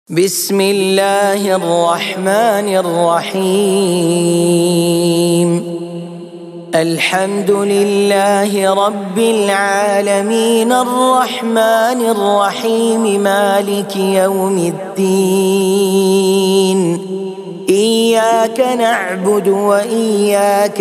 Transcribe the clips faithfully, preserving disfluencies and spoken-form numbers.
بسم الله الرحمن الرحيم. الحمد لله رب العالمين الرحمن الرحيم مالك يوم الدين. إياك نعبد وإياك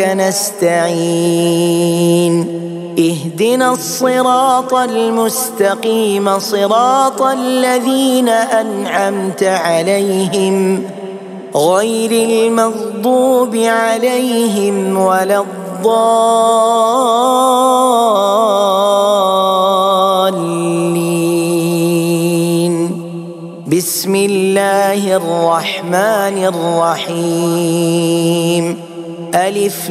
نستعين. اهدنا الصراط المستقيم صراط الذين أنعمت عليهم غير المغضوب عليهم ولا الضالين. بسم الله الرحمن الرحيم. ألف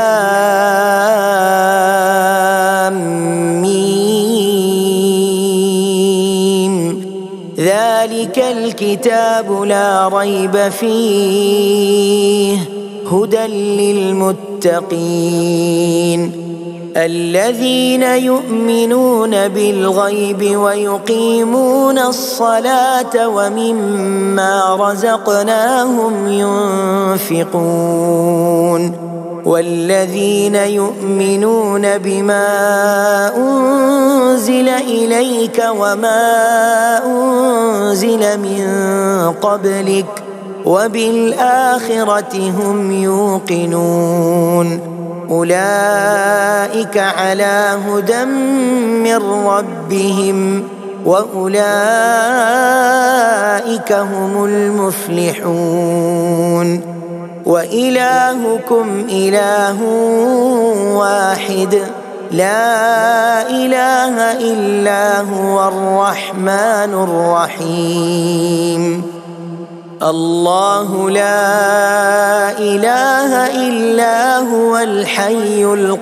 لام ميم. ذلك الكتاب لا ريب فيه هدى للمتقين الذين يؤمنون بالغيب ويقيمون الصلاة ومما رزقناهم ينفقون والذين يؤمنون بما أنزل إليك وما أنزل من قبلك وبالآخرة هم يوقنون أولئك على هدى من ربهم وأولئك هم المفلحون. وإلهكم إله واحد لا إله إلا هو الرحمن الرحيم. الله لا إله إلا هو الحي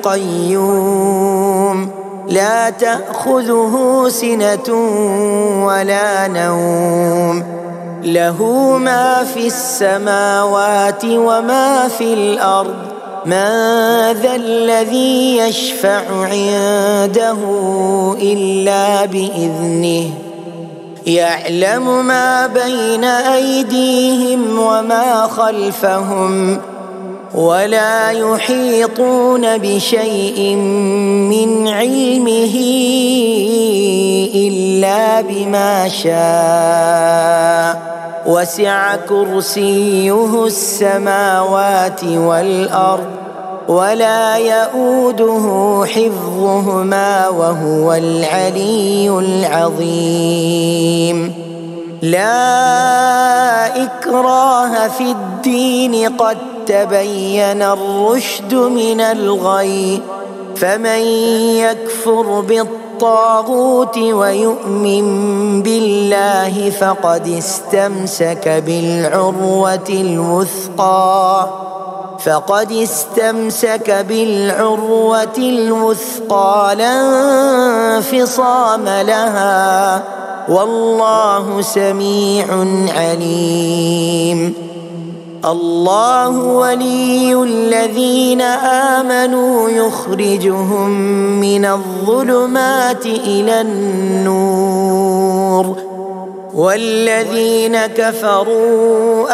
القيوم لا تأخذه سنة ولا نوم له ما في السماوات وما في الأرض من ذا الذي يشفع عنده إلا بإذنه يعلم ما بين أيديهم وما خلفهم ولا يحيطون بشيء من علمه إلا بما شاء وسع كرسيه السماوات والأرض ولا يؤوده حفظهما وهو العلي العظيم. لا إكراه في الدين قد تبين الرشد من الغي فمن يكفر بالطاغوت ويؤمن بالله فقد استمسك بالعروة الوثقى فقد استمسك بالعروة الوثقى لا انفصام لها والله سميع عليم. الله ولي الذين آمنوا يخرجهم من الظلمات إلى النور والذين كفروا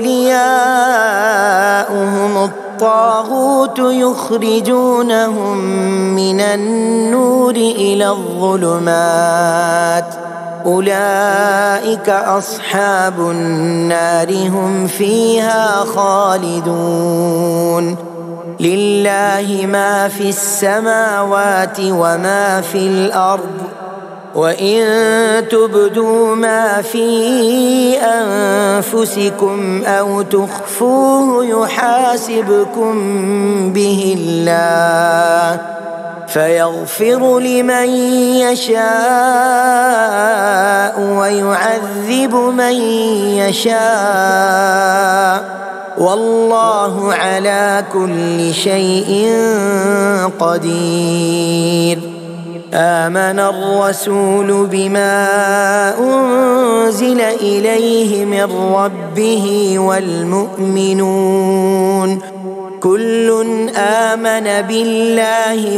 أولياؤهم الطاغوت يخرجونهم من النور إلى الظلمات أولئك أصحاب النار هم فيها خالدون. لله ما في السماوات وما في الأرض وإن تبدوا ما في أنفسكم أو تخفوه يحاسبكم به الله فيغفر لمن يشاء ويعذب من يشاء والله على كل شيء قدير. آمن الرسول بما أنزل إليه من ربه والمؤمنون كل آمن بالله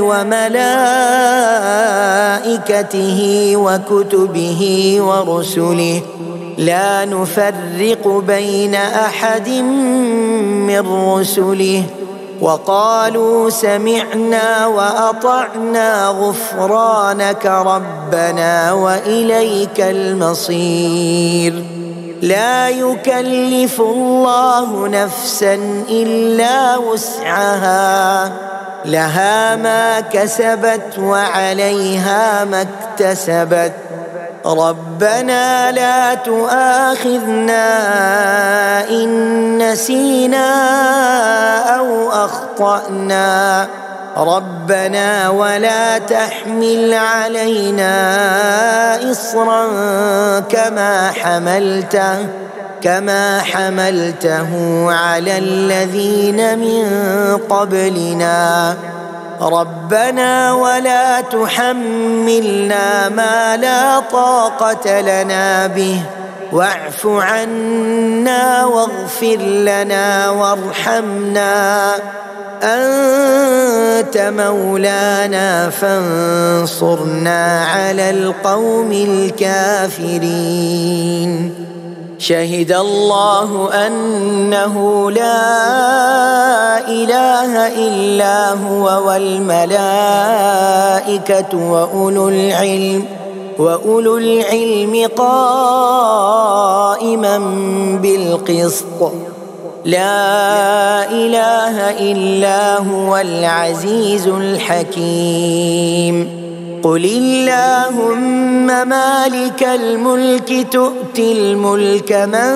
وملائكته وكتبه ورسله لا نفرق بين أحد من رسله وقالوا سمعنا وأطعنا غفرانك ربنا وإليك المصير. لا يكلف الله نفسا إلا وسعها، لها ما كسبت وعليها ما اكتسبت. ربنا لا تؤاخذنا إن نسينا أو أخطأنا، ربنا ولا تحمل علينا إصرا كما حملته كما حملته على الذين من قبلنا، ربنا ولا تحملنا ما لا طاقة لنا به، واعف عنا واغفر لنا وارحمنا، أنت مولانا فانصرنا على القوم الكافرين. شهد الله أنه لا إله إلا هو والملائكة وأولو العلم وأولو العلم قائما بالقسط، لا إله إلا هو العزيز الحكيم. قل اللهم مالك الملك تؤتي الملك من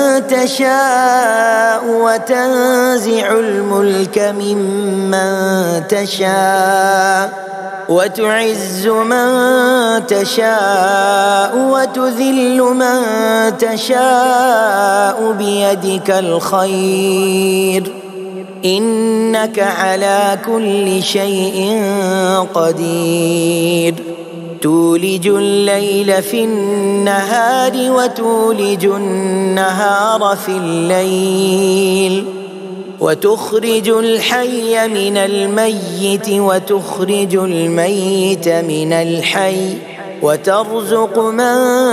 تشاء وتنزع الملك ممن تشاء وتعز من تشاء وتذل من تشاء بيدك الخير، إنك على كل شيء قدير. تولج الليل في النهار وتولج النهار في الليل، وتخرج الحي من الميت وتخرج الميت من الحي، وترزق من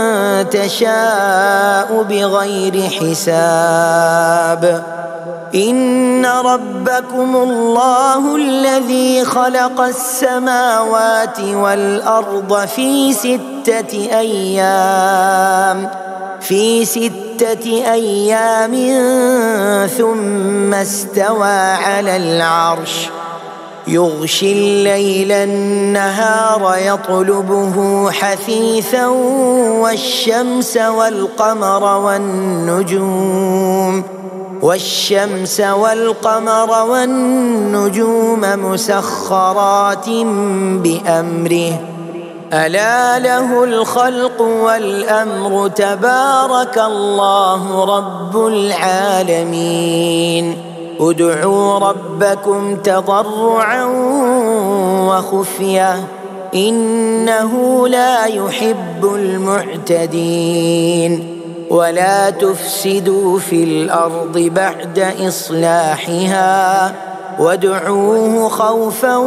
تشاء بغير حساب. إن ربكم الله الذي خلق السماوات والأرض في ستة أيام في ستة أيام ثم استوى على العرش، يغشي الليل النهار يطلبه حثيثا والشمس والقمر والنجوم والشمس والقمر والنجوم مسخرات بأمره، ألا له الخلق والأمر، تبارك الله رب العالمين. ادعوا ربكم تضرعا وخفية إنه لا يحب المعتدين. ولا تفسدوا في الأرض بعد إصلاحها وادعوه خوفا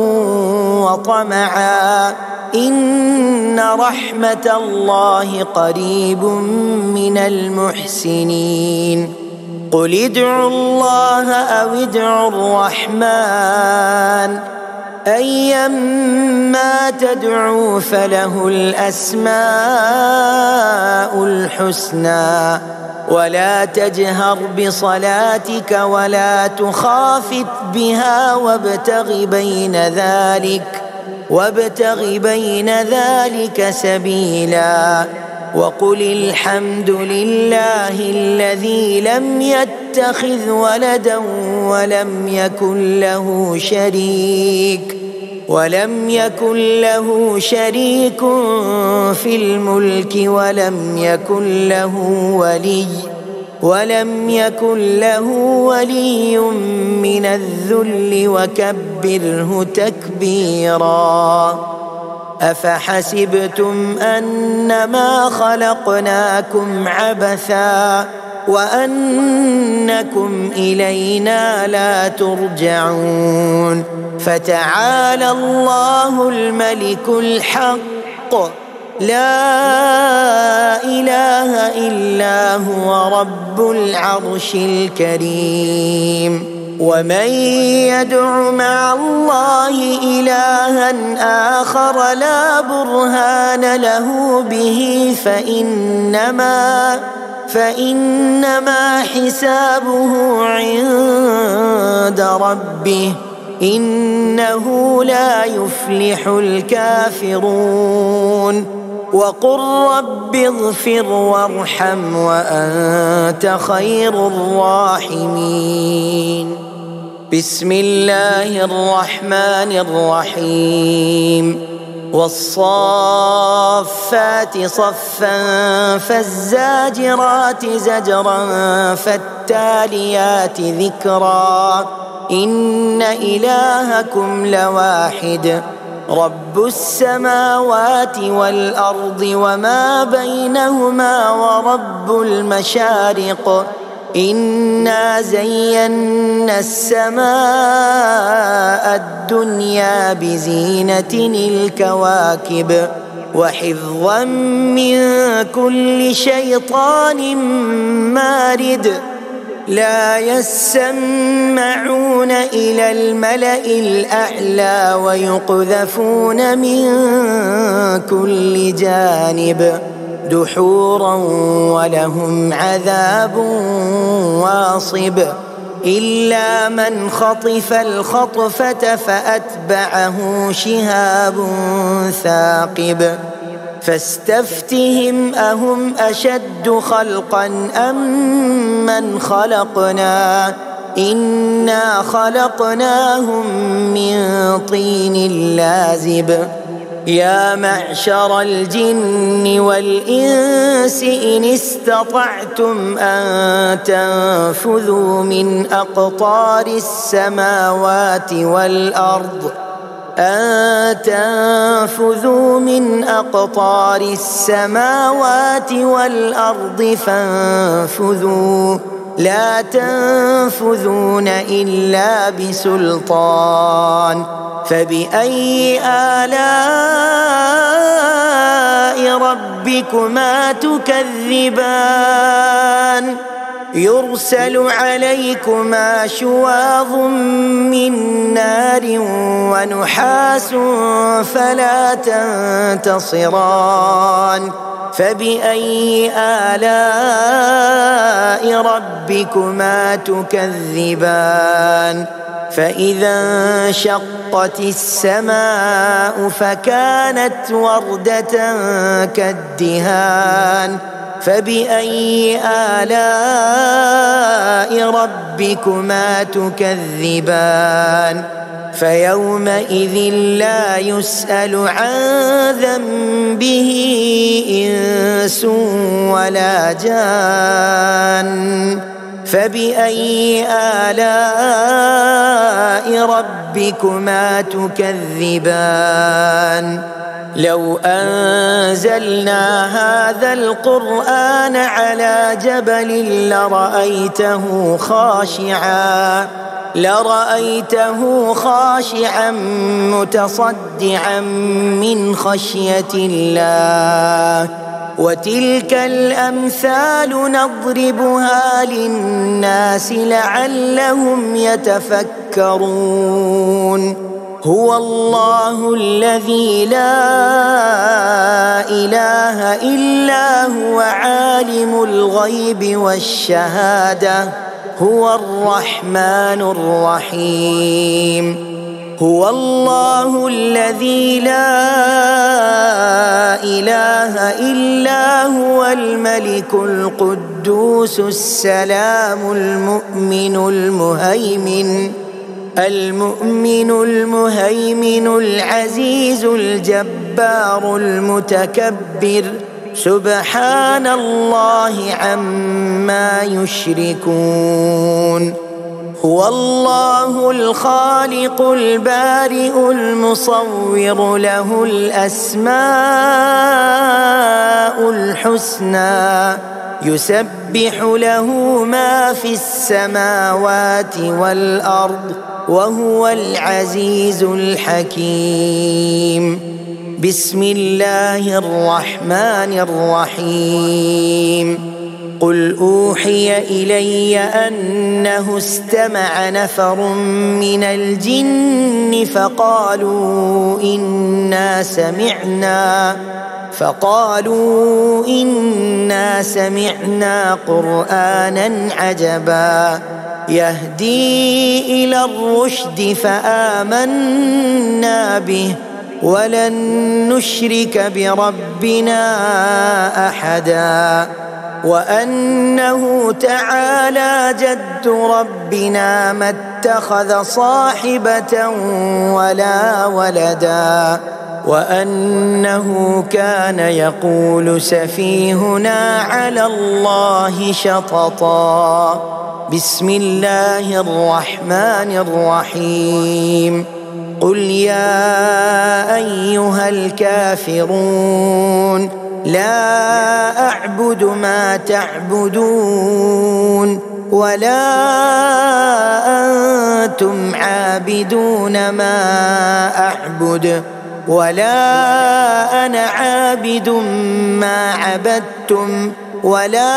وطمعا إن رحمة الله قريب من المحسنين. قل ادعوا الله أو ادعوا الرحمن أيما تدعوا فله الأسماء الحسنى، ولا تجهر بصلاتك ولا تخافت بها وابتغ بين ذلك وابتغ بين ذلك سبيلا. وقل الحمد لله الذي لم يتخذ ولدا ولم يكن له شريك ولم يكن له شريك في الملك ولم يكن له ولي ولم يكن له ولي من الذل وكبره تكبيرا. أفحسبتم أنما خلقناكم عبثا وأنكم إلينا لا ترجعون. فتعالى الله الملك الحق لا إله إلا هو رب العرش الكريم. ومن يدع مع الله إلها آخر لا برهان له به فإنما فإنما حسابه عند ربه إنه لا يفلح الكافرون. وقل رب اغفر وارحم وأنت خير الراحمين. بسم الله الرحمن الرحيم. والصافات صفا فالزاجرات زجرا فالتاليات ذكرا إن إلهكم لواحد رب السماوات والأرض وما بينهما ورب المشارق إنا زينا السماء الدنيا بزينة الكواكب وحفظا من كل شيطان مارد لا يسمعون إلى الملأ الأعلى ويقذفون من كل جانب دحورا ولهم عذاب واصب إلا من خطف الخطفة فأتبعه شهاب ثاقب فاستفتهم أهم أشد خلقا أم من خلقنا إنا خلقناهم من طين لازب يا معشر الجن والإنس إن استطعتم أن تنفذوا من أقطار السماوات والأرض أن تنفذوا من أقطار السماوات والأرض فانفذوا لا تنفذون إلا بسلطان فبأي آلاء ربكما تكذبان يرسل عليكما شواظ من نار ونحاس فلا تنتصران فبأي آلاء ربكما تكذبان فإذا انشقت السماء فكانت وردة كالدهان فبأي آلاء ربكما تكذبان فيومئذ لا يسأل عن ذنبه إنس ولا جان فبأي آلاء ربكما تكذبان لو أنزلنا هذا القرآن على جبل لرأيته خاشعا لرأيته خاشعا متصدعا من خشية الله وتلك الأمثال نضربها للناس لعلهم يتفكرون هو الله الذي لا إله إلا هو عالم الغيب والشهادة هو الرحمن الرحيم هو الله الذي لا إله إلا هو الملك القدوس السلام المؤمن المهيمن المؤمن المهيمن العزيز الجبار المتكبر سبحان الله عما يشركون هو الله الخالق البارئ المصور له الأسماء الحسنى يسبح له ما في السماوات والأرض وهو العزيز الحكيم بسم الله الرحمن الرحيم قل أوحي إلي أنه استمع نفر من الجن فقالوا إنا سمعنا فقالوا إنا سمعنا قرآنا عجبا يهدي إلى الرشد فآمنا به ولن نشرك بربنا أحدا وأنه تعالى جد ربنا ما اتخذ صاحبة ولا ولدا وأنه كان يقول سفيهنا على الله شططا بسم الله الرحمن الرحيم قل يا أيها الكافرون لا أعبد ما تعبدون ولا أنتم عابدون ما أعبد ولا أنا عابد ما عبدتم ولا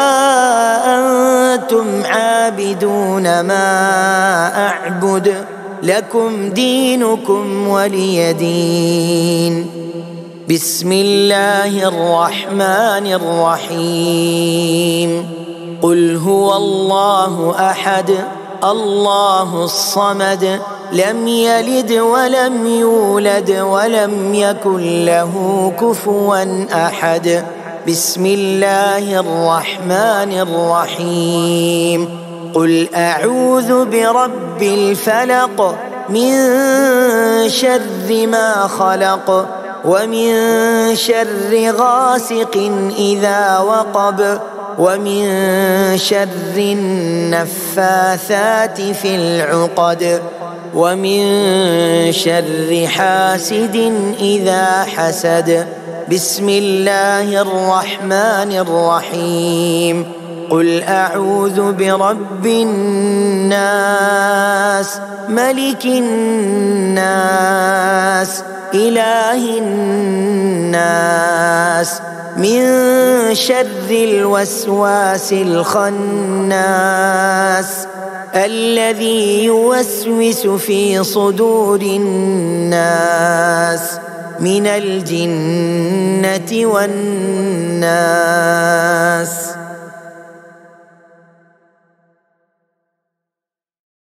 أنتم عابدون ما أعبد لكم دينكم ولي دين بسم الله الرحمن الرحيم قل هو الله أحد الله الصمد لم يلد ولم يولد ولم يكن له كفوا أحد بسم الله الرحمن الرحيم قل أعوذ برب الفلق من شر ما خلق ومن شر غاسق إذا وقب ومن شر النفاثات في العقد ومن شر حاسد إذا حسد بسم الله الرحمن الرحيم قل أعوذ برب الناس ملك الناس إله الناس من شر الوسواس الخناس الذي يوسوس في صدور الناس من الجنة والناس.